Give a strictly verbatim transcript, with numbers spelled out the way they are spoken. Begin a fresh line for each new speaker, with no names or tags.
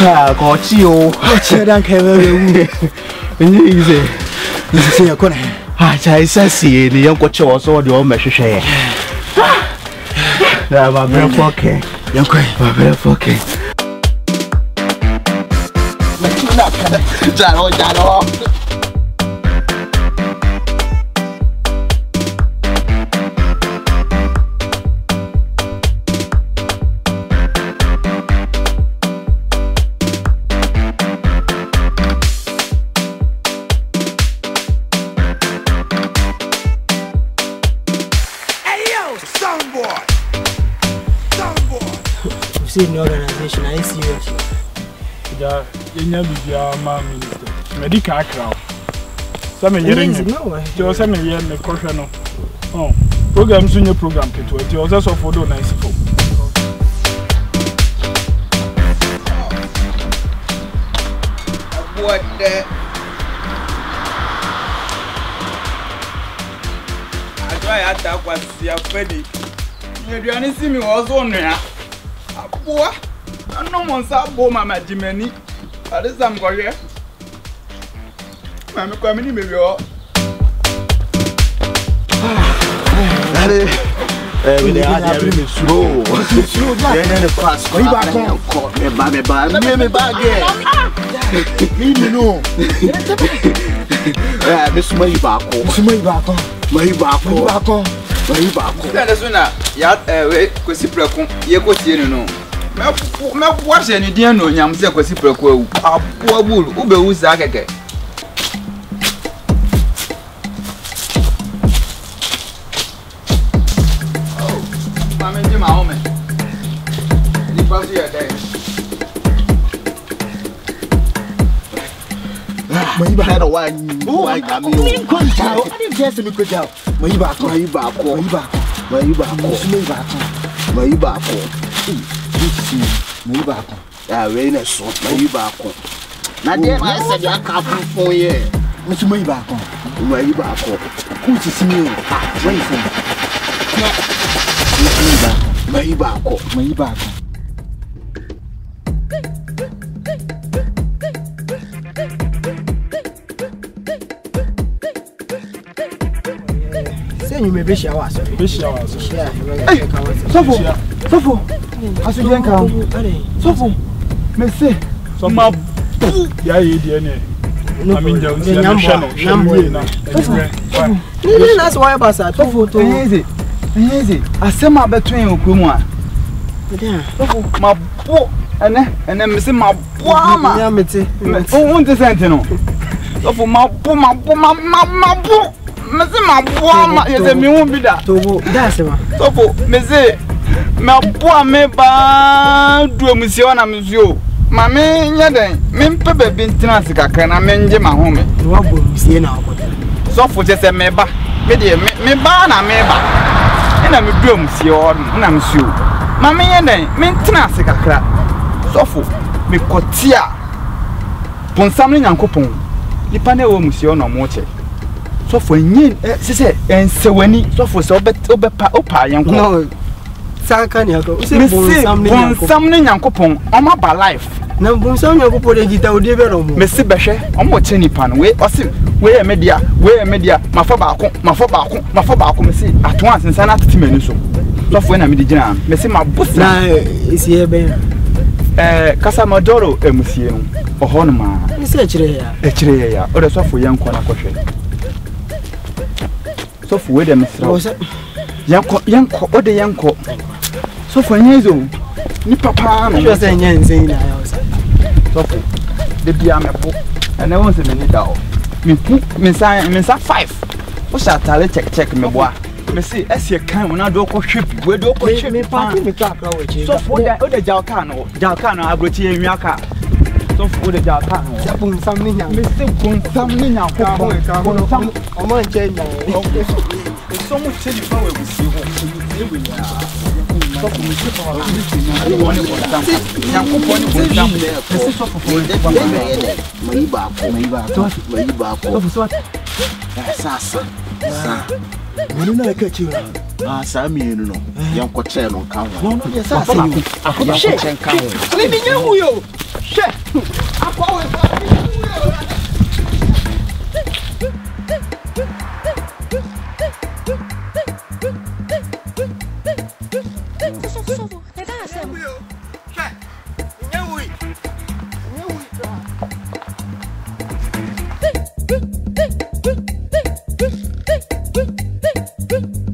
Ah, kochi o.
Kochi dan kai wewe.
Nyi ize.
Nsi ya kona.
Ah, chai sasi ni yan kochi o so de o mehwehwe. Da ba bre foke.
Yan kai.
Ba bre foke. Na kana. Jaro jaro.
See the organization, I see you.
Yeah, you never be a man minister. Medical crowd. Some year in you, some year in the question. Oh, program soon your program to it. You also for the nice people.
What the? I try to attack what you are ready. You don't see me also now. Boa, no one saw Mama Jimmy. That is some go here. Mamma coming, maybe all.
We are very slow. Then the pass. We back on. Caught me, baby, baby, me back here. You know. Yeah, Miss May back on. Miss May back on. May back on. Back on. May back on.
That's when I yet away, because you broke. You go see, you know. Me watch any dear no yam say kwesi preko a poor bull ube usa keke. Oh, mama nje ma home. Ni pa si ade.
May ba had a one. Why come you? I didn't guess me could out. May back, may back, may back, may back, may back, may back. Me back. Ah, rain is so. Me back. Na dey I said ya ka fun ye. Me too me back. Me back. Who to see me? Ah, wait for me. Me back. Me back.
Say you may be shower.
Be shower.
Hey,
Sofo. Sofo. Asu jen ka. Sofo. Me say.
So ma ya ye die ne. I mean there was a channel. Channel.
Ni na so why pass at Sofo to.
Easy. Easy. Asema between okumu a. Sofo ma po ene ene me say ma po ama.
Ya meti.
O won te sente no. Sofo ma po ma po ma ma po. Me say ma po ama. Ye say me won bi da.
To that's ma.
Sofo me say me po me ba do musio na musio. Ma me nya den me mpe be bi ntina sikakra na me nje ma ho me.
Wa bo musie na okoto.
Sofo je say me ba. Me de me ba na me ba. Ina me do musio na musio. Ma me nya den me ntina sikakra. Sofo me kotia. Ponsam ne nyankopon. Nipa na wo musio na mo che. Sofo nyin se se ensewani sofo se obe obepa opa yanko.
No. Saka ni ako. Use bonsam ne nyankopon.
Bonsam ne nyankopon oma ba life.
Na bonsam nyankopon de gita odi be ro mo.
Me se behwe omo che nipa no we osi we e media we e media mafa ba ako mafa ba ako mafa ba ako me se ato ansensa na tete mani so. Sofo na me di gina me se mabusa.
Na isi e be.
Eh kasa madoro emusie no. Oho no ma.
Ni se kire ya. E
kire ya. O de sofo yanko na kohwe. Sofo we de mesra. Yanko yanko o de yanko. Sofo nyezo. Ni papa no.
Yo se nyenze na ya o sa.
Sofo. De bia mepo. Ene won se me ni da o. Me pu me san me san five. O sha tale check check me boa. Me see ese kan wona do ko hwepi. We do ko hwepi.
Me party me ka ka we chi.
Sofo de o de jalka no. Jalka no abrochi enwa ka. Sofo de jalka no.
Ya bonsam ne nyankopon.
Me se bonsam ne nyankopon. Bonsam
o ma nche nya.
So much change for we see ho. We ya. Sofo me se for wa. I want to bonsam. Nyankopon ni bonsam. Me se sofo for de bonsam.
Mai ba ko mai ba ko mai ba ko.
Sofo so.
Sa sa. Sa. Wani na ka ci ah sa mi enu no. Yan ko che no kan ho.
No no, yes sa. Ako che kan ho.
Ni mi nyamu yo.
Shit! I'm going
Good.